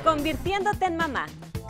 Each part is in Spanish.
Convirtiéndote en mamá.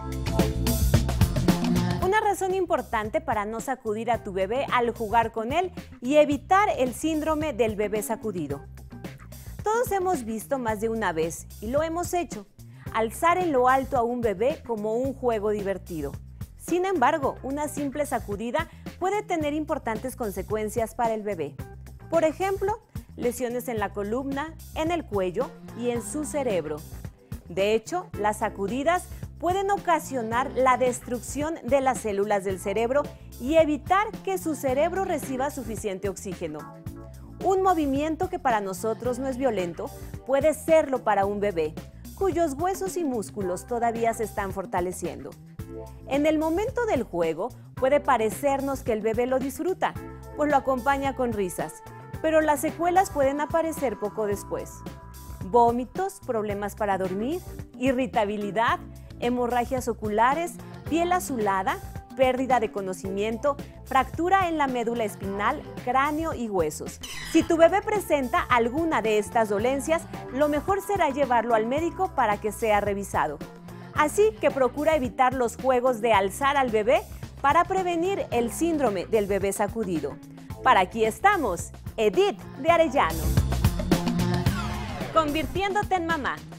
Una razón importante para no sacudir a tu bebé al jugar con él y evitar el síndrome del bebé sacudido. Todos hemos visto más de una vez, y lo hemos hecho, alzar en lo alto a un bebé como un juego divertido. Sin embargo, una simple sacudida puede tener importantes consecuencias para el bebé. Por ejemplo, lesiones en la columna, en el cuello y en su cerebro. De hecho, las sacudidas pueden ocasionar la destrucción de las células del cerebro y evitar que su cerebro reciba suficiente oxígeno. Un movimiento que para nosotros no es violento puede serlo para un bebé, cuyos huesos y músculos todavía se están fortaleciendo. En el momento del juego puede parecernos que el bebé lo disfruta, pues lo acompaña con risas, pero las secuelas pueden aparecer poco después. Vómitos, problemas para dormir, irritabilidad, hemorragias oculares, piel azulada, pérdida de conocimiento, fractura en la médula espinal, cráneo y huesos. Si tu bebé presenta alguna de estas dolencias, lo mejor será llevarlo al médico para que sea revisado. Así que procura evitar los juegos de alzar al bebé para prevenir el síndrome del bebé sacudido. Para aquí estamos, Edith de Arellano. Convirtiéndote en mamá.